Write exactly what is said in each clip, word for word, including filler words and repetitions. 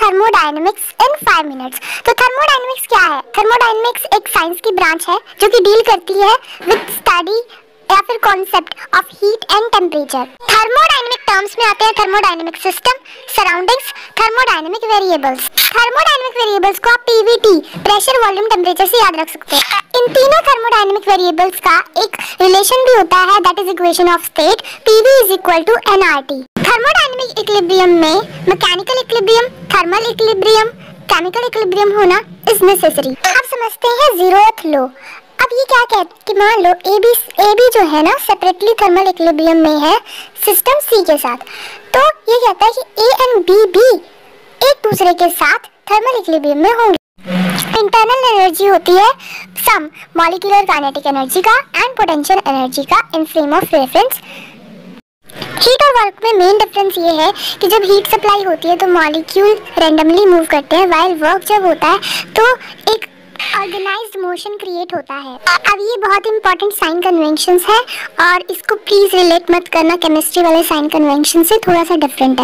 Thermodynamics in five minutes. तो thermodynamics क्या है? थर्मोडायनेमिक्स एक साइंस की ब्रांच है जो कि डील करती है विद स्टडी या फिर concept of heat and temperature. Thermodynamic terms में आते हैं thermodynamic system, surroundings, thermodynamic variables. Thermodynamic variables को आप पीवीटी, प्रेशर, वॉल्यूम, टेम्परेचर से याद रख सकते हैं। इन तीनों थर्मोडायनेमिक वेरिएबल्स का एक रिलेशन भी होता है, that is equation of state, PV is equal to NRT. Thermodynamic equilibrium में mechanical equilibrium, thermal equilibrium, chemical equilibrium होना इज नेसेसरी। अब समझते हैं जीरोथ लॉ। अब ये क्या कहते हैं कि मान लो ए बी ए बी जो है ना सेपरेटली थर्मल इक्विलिब्रियम में है सिस्टम सी के साथ, तो ये कहता है कि ए एंड बी भी एक दूसरे के साथ थर्मल इक्विलिब्रियम में होंगे। इंटरनल एनर्जी होती है सम मॉलिक्यूलर काइनेटिक एनर्जी का एंड पोटेंशियल एनर्जी का in frame of reference. Heat और वर्क में मेन डिफरेंस ये है कि जब हीट सप्लाई होती है तो मॉलिक्यूल रैंडमली मूव करते हैं, व्हाइल वर्क जब होता है तो एक ऑर्गेनाइज्ड मोशन क्रिएट होता है। अब ये बहुत इंपॉर्टेंट साइन कन्वेंशंस है और इसको प्लीज रिलेट मत करना केमिस्ट्री वाले साइन कन्वेंशन से, थोड़ा सा डिफरेंट है।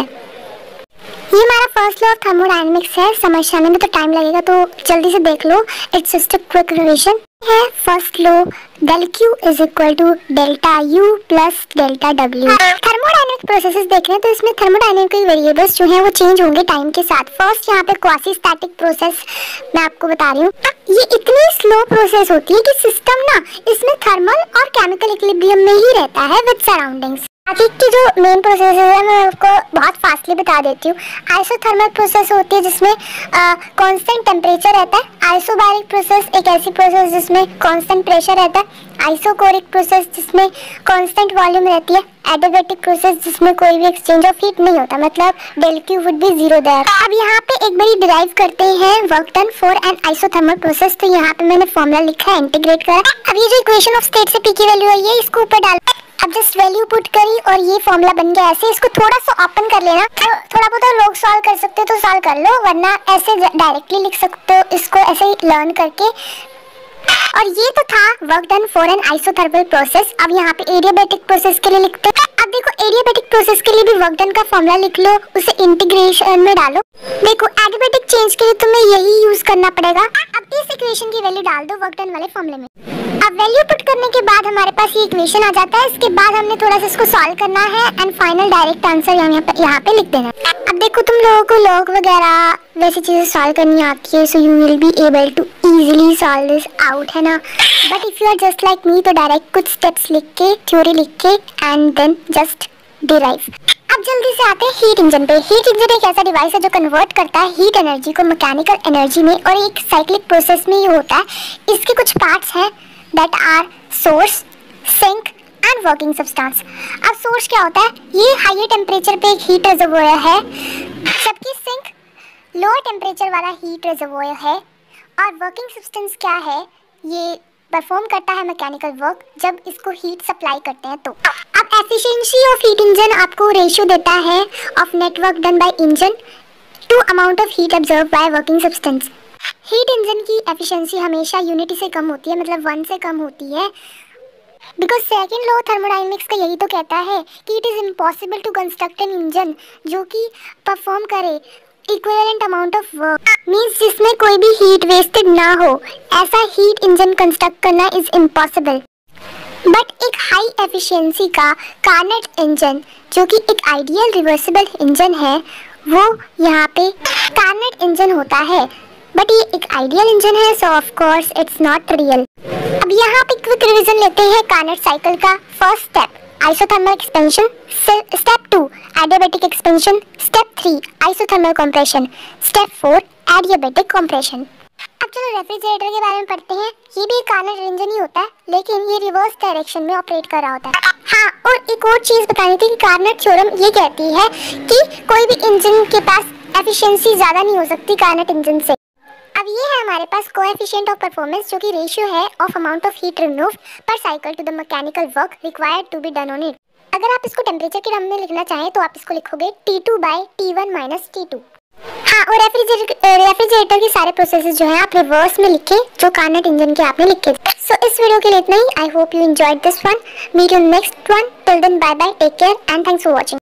ये हमारा फर्स्ट लॉ ऑफ थर्मोडायनेमिक्स है, समझ आने में तो टाइम लगेगा तो जल्दी से देख लो, it's just a quick revision है। First law del Q is equal to delta U plus delta W। Thermodynamic processes देख रहे हैं तो इसमें थर्मोडायनेमिक वेरिएबल्स जो हैं वो चेंज होंगे टाइम के साथ। फर्स्ट यहाँ पे क्वासी स्टैटिक प्रोसेस मैं आपको बता रही हूँ। ये इतनी स्लो प्रोसेस होती है कि सिस्टम ना इसमें थर्मल और केमिकल इक्विलिब्रियम में ही रहता है विद सराउंडिंग्स। बाकी की जो मेन प्रोसेस है मैं आपको बहुत फास्टली बता देती हूँ। आइसोथर्मल प्रोसेस होती है जिसमें कांस्टेंट टेम्परेचर रहता है। आइसोबैरिक प्रोसेस एक ऐसी प्रोसेस जिसमें कांस्टेंट प्रेशर रहता है। आइसोकोरिक प्रोसेस जिसमें कांस्टेंट वॉल्यूम रहती है। एडियाबैटिक प्रोसेस जिसमें कोई भी एक्सचेंज ऑफ हीट नहीं होता, मतलब del Q would be zero there. अब यहाँ पे एक बारी डिराइव करते हैं work done for an isothermal process. तो यहाँ पे मैंने फॉर्मूला लिखा है, इंटीग्रेट करा। अब ये जो इक्वेशन ऑफ स्टेट से पी की वैल्यू है ये इसको ऊपर डाल, अब जस्ट वैल्यू पुट करी और ये फॉर्मूला बन गया। ऐसे इसको थोड़ा सा ओपन कर लेना, तो थोड़ा बहुत लोग सॉल्व कर सकते हो तो सॉल्व कर लो, वरना ऐसे डायरेक्टली लिख सकते हो इसको ऐसे ही लर्न करके। और ये तो था work done for an isothermal process. अब यहाँ पे एडियाबैटिक प्रोसेस के लिए लिखते हैं। अब देखो एडियाबैटिक प्रोसेस के लिए भी वर्क डन का फॉर्मूला लिख लो, उसे इंटीग्रेशन में डालो। देखो एडियाबैटिक चेंज के लिए तुम्हें यही यूज करना पड़ेगा। अब इस इक्वेशन की वैल्यू डाल दो वर्क डन वाले फॉर्मूले में। अब वैल्यू पुट करने के बाद हमारे पास ये इक्वेशन आ जाता है। इसके बाद हमने थोड़ा सा इसको सॉल्व करना है एंड फाइनल डायरेक्ट आंसर यहाँ पे यहाँ पे लिख देना। अब देखो तुम लोगों को लॉग वगैरह वैसी चीजें सॉल्व करनी आती है, so you will be able to easily solve this out, है ना। But if you are just like me तो डायरेक्ट कुछ स्टेप्स लिख के, थ्योरी लिख के एंड देन जस्ट डिराइव। अब जल्दी से आते हैं हीट इंजन पे। हीट इंजन एक ऐसा डिवाइस है जो कन्वर्ट करता है हीट एनर्जी को मैकेनिकल एनर्जी में, और एक साइक्लिक प्रोसेस में ये होता है। इसके कुछ पार्ट्स हैं that are source, sink and working substance. अब सोर्स क्या होता है? ये हाई टेम्परेचर पे एक हीट रिजर्वोयर है, जबकि सिंक लोअर टेम्परेचर वाला हीट रिजर्वोयर है। और वर्किंग सब्सटेंस क्या है? ये परफॉर्म करता है मैकेनिकल वर्क जब इसको हीट सप्लाई करते हैं। तो अब एफिशिएंसी ऑफ हीट इंजन आपको रेशियो देता है of net work done by engine to amount of heat observe by working substance. Heat engine की एफिशिएंसी हमेशा यूनिटी से कम होती है, मतलब वन से कम होती है, बिकॉज सेकेंड लॉ थर्मोडायनेमिक्स का यही तो कहता है कि it is impossible to construct an engine जो कि परफॉर्म करे equivalent amount of work, means जिसमें कोई भी हीट वेस्टेड ना हो। ऐसा हीट इंजन कंस्ट्रक्ट करना इज इम्पॉसिबल। बट एक हाई एफिशिएंसी का कार्नेट इंजन जो कि एक आइडियल रिवर्सिबल इंजन है, वो यहाँ पे कार्नेट इंजन होता है। बट ये एक आइडियल इंजन है, so of course it's not real. अब यहाँ पे क्विक रिवीजन लेते हैं कार्नेट साइकिल का। First step isothermal expansion, step two adiabatic expansion, step three isothermal compression, step four adiabatic compression. अब चलो रेफ्रिजरेटर के बारे में पढ़ते हैं। ये भी एक कार्नेट इंजन ही होता है, लेकिन ये रिवर्स डायरेक्शन में ऑपरेट कर रहा होता है। हाँ, और एक और चीज बतानी थी कि कार्नेट थ्योरम ये कहती है कि कोई भी इंजन के पास एफिशिएंसी ज्यादा नहीं हो सकती कार्नेट इंजन से। अब ये है हमारे पास कोएफिशिएंट ऑफ परफॉर्मेंस, जो कि रेशियो है of amount of heat remove per cycle to the mechanical work required to be done on it. अगर आप इसको टेम्परेचर के टर्म में लिखना चाहें तो आप इसको लिखोगे T two by T one minus T two. हाँ, और रेफ्रिजरेटर रेफ्रिजरेटर के सारे प्रोसेसेस जो हैं आप रिवर्स में लिखें जो कार्नेट इंजन के आपने लिखे थे। सो so, इस वीडियो के लिए इतना ही। I hope you enjoyed this one. Meet you next one. Till then bye bye, take care and thanks for watching.